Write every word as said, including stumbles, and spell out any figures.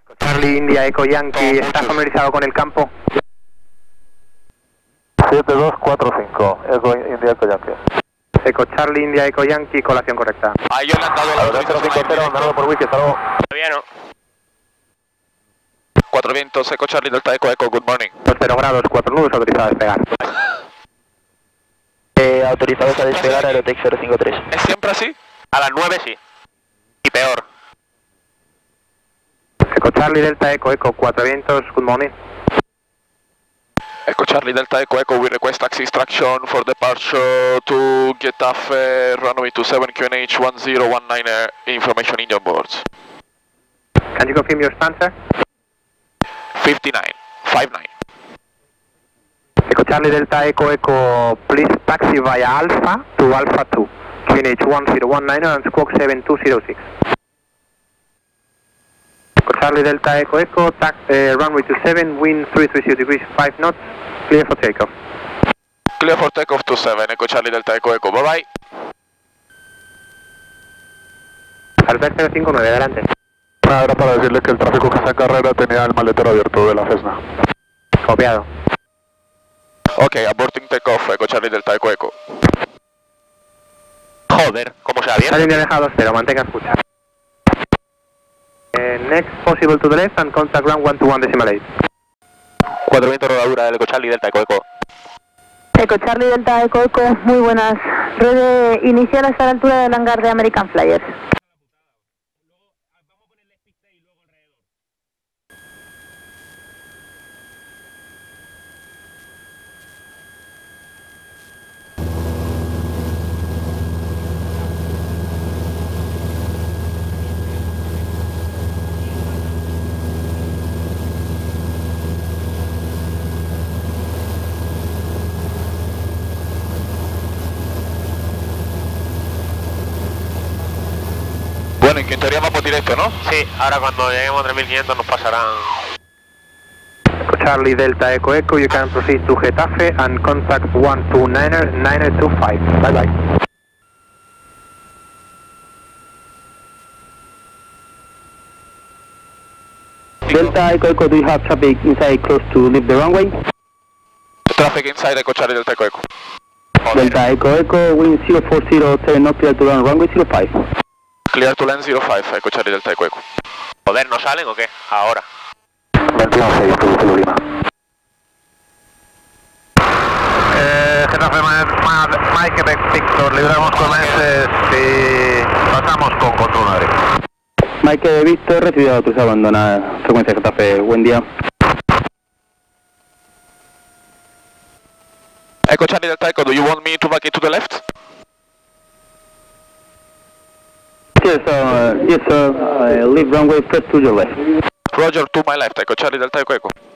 Charlie India Eco Yankee, ¿estás familiarizado con el campo? siete dos cuatro cinco, Eco India Eco Yankee. Eco Charlie India Eco Yankee, colación correcta. Ahí yo le han dado la autorización. cinco cero, andando por wiki, hasta luego. Bien, ¿no? cuatro vientos, Eco Charlie Delta Eco Eco, good morning. cero grados, cuatro nudos, autorizado a despegar. Eh, autorizados a despegar, Aerotech cero cinco tres. ¿Es siempre así? A las nueve sí. Y peor. Eco Charlie Delta Eco Eco, cuatro vientos, good morning. Eco Charlie Delta Eco Eco, we request taxi instruction for departure to Getafe, runway two seven Q N H one zero one nine, information in your boards. Can you confirm your stand, sir? fifty-nine, fifty-nine. Eco Charlie Delta Eco Eco, please taxi via Alpha to Alpha two, Q N H one zero one nine and squawk seven two zero six. Eco Charlie Delta Eco Eco, tax, uh, runway two seven, wind three three zero degrees, five knots, clear for takeoff. Clear for takeoff two seven, Eco Charlie Delta Eco Eco, bye bye. Albert cero cinco nueve, adelante. Ahora para decirle que el tráfico que está en carrera tenía el maletero abierto de la Cessna. Copiado. Ok, aborting takeoff, Eco Charlie Delta Eco Eco. Joder, ¿cómo se ha abierto? Charlie India dejado cero, mantenga escucha. Uh, next possible to the left and contact ground one two one decimal eight. Cuatro vientos rodadura del Eco Charlie Delta Eco Eco. Eco Charlie Delta Eco Eco, muy buenas. Ruede inicial hasta la altura del hangar de American Flyers. Bueno, en que en teoría vamos directo, ¿no? Sí, ahora cuando lleguemos a tres mil quinientos nos pasarán... Eco Charlie Delta Eco Eco, you can proceed to Getafe and contact one two nine nine two five. Bye bye. Delta Eco Eco, do you have traffic inside close to leave the runway? Traffic inside Eco Charlie Delta Eco Eco. Delta Eco Eco, wind zero four zero seven, not clear to run runway zero five. Clear to land zero five, Eco Charlie Delta Eco Eco. Joder, ¿no salen o qué? Ahora. veintiuno seis, tu Lima. Eh, Getafe Mike Victor, libramos con S y pasamos con control aéreo. Mike Víctor, recibido autorizado, abandona frecuencia Getafe, buen día. Eco Charlie Delta Eco, do you want me to back it to the left? Yes, uh, yes, sir. Uh, leave runway first to your left. Roger, to my left, Eco Charlie Delta Eco Eco.